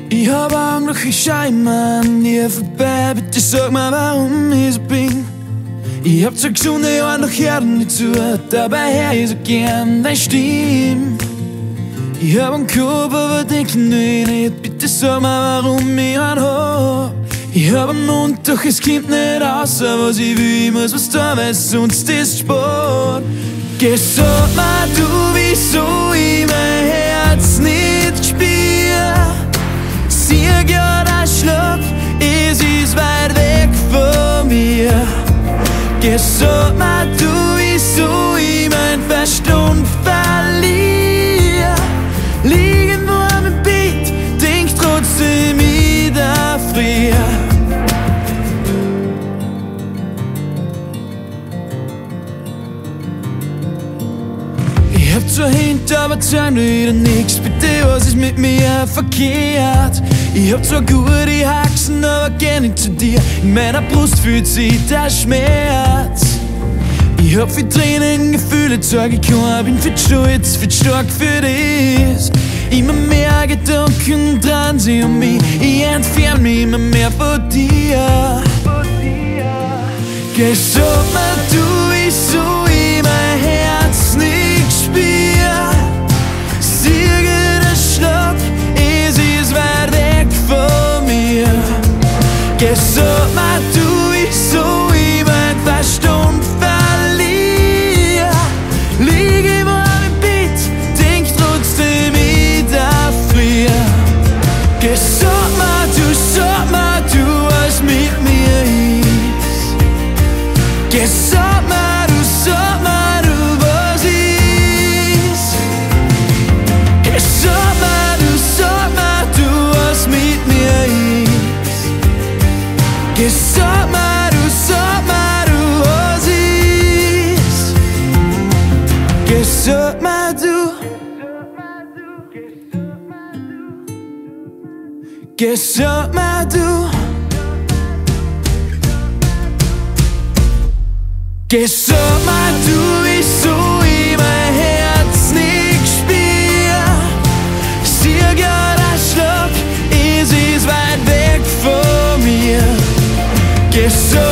Ich hab Angst, ich schau immer an dir vorbei. Bitte sag mir, warum ich so bin. Ich hab zwar gesunde Jahre, doch hör nicht zu. Dabei hör ich so gern deine Stimme. Ich hab einen Kopf, aber denke nicht. Bitte sag mir, warum ich einen hab. Ich hab einen Mund, doch es kommt nicht raus. Was ich will, ich muss was tun, weil sonst ist Sport. Geh, sag mir du, wieso ich mein Herz nicht spür. Sieg ja der Schlag, es ist weit weg von mir. Geh, sag mir du, wieso ich mein Verstand verliere. Lieg im warmen Bett, denk trotzdem ich da früher. Ich hab zwar Hände, aber zeig mir wieder nix. Bitte, was ist mit mir verkehrt? Ich hab zwar gute Haxen, aber geh nicht zu dir. In meiner Brust fühlt sich der Schmerz. Ich hab viel Tränen, Gefühle, zeig ich kann. Bin viel stolz, viel stark für das. Immer mehr Gedanken dran sie um mich. Ich entferne mich immer mehr von dir. Geh, sag mir du, wieso ich mein Herz nicht spür. Siege der Schlag, es ist weit weg von mir. Geh, sag mir du, wieso ich mein Verstand verliere. Lieg im warmen Bett, denk trotzdem ich da früher. Geh, sag mir du, was mit mir ist. Geh, sag mir du, was ist. Geh, sag mir du, was mit mir ist. Geh, sag mir du, was ist. Geh, sag mir du. Geh, sag mir du. Geh, sag mir du, wieso ich mein Herz nicht spür. Sieg ja der Schlag, es ist weit weg von mir. Geh, sag